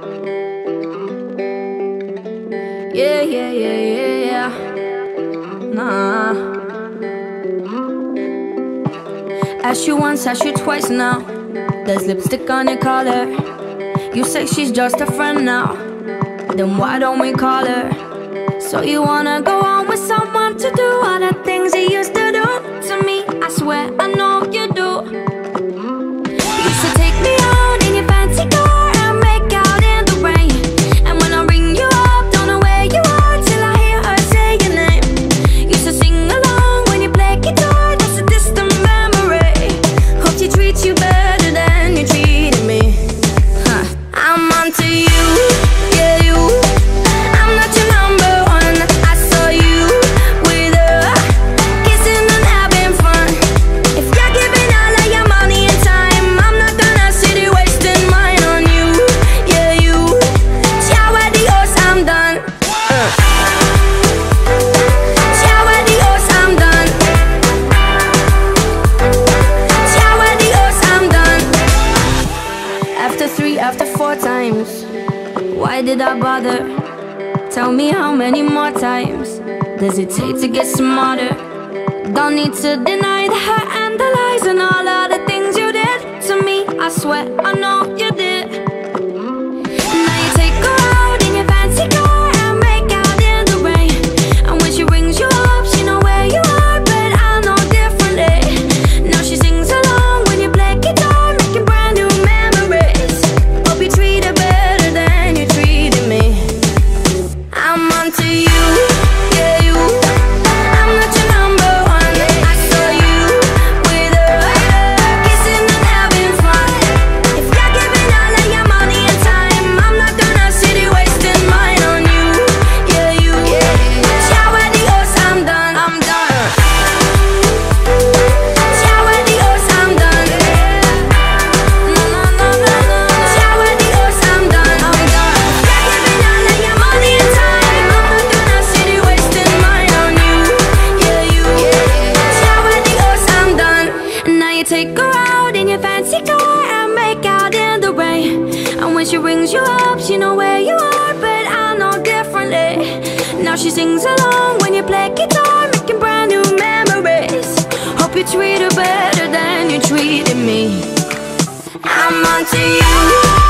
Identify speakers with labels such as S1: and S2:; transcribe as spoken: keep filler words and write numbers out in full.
S1: Yeah, yeah, yeah, yeah, yeah. Nah. Asked you once, asked you twice now. There's lipstick on your collar. You say she's just a friend now. Then why don't we call her? So you wanna go on with someone to do all the things you used to do to me? I swear I know you do. You used to take me out in your fancy car and make out in the rain. And when I ring you up, don't know where you are till I hear her say your name. Used to sing along when you play guitar, that's a distant memory. Hope she treats you better than you treated me. Huh. I'm onto you, yeah you. I'm not your number one. I saw you with her, kissing and having fun. If you're giving all of your money and time, I'm not gonna sit here wasting mine on you, yeah you. Ciao adios, I'm done. uh. Ciao adios, I'm done. Ciao adios, I'm done. After three, after four times, why did I bother? Tell me how many more times does it take to get smarter? Don't need to deny the hurt and the lies and all of the things you did to me. I swear I know you did. Now you take her out in your fancy car and make out in the rain. And when she rings you up, she know where you are, but I know differently. Now she sings along when you play guitar, making brand new memories. Hope you treat her better than you treated me. I'm onto you, yeah you. I'm not your number one. I saw you with her, kissing and having fun. If you're giving all of your money and time, I'm not gonna sit here wasting mine on you, yeah you. Ciao adios, I'm done, I'm done. Ciao adios, I'm done. No, no, no, no, no. Ciao adios, I'm done, I'm done. You're giving all of your money and time, I'm not gonna sit here wasting mine on you, yeah you. Ciao adios, I'm done. And now you take her out in your fancy car and make out in the rain. And when she rings you up, she know where you are, but I know differently. Now she sings along when you play guitar, making brand new memories. Hope you treat her better than you treated me. I'm onto you.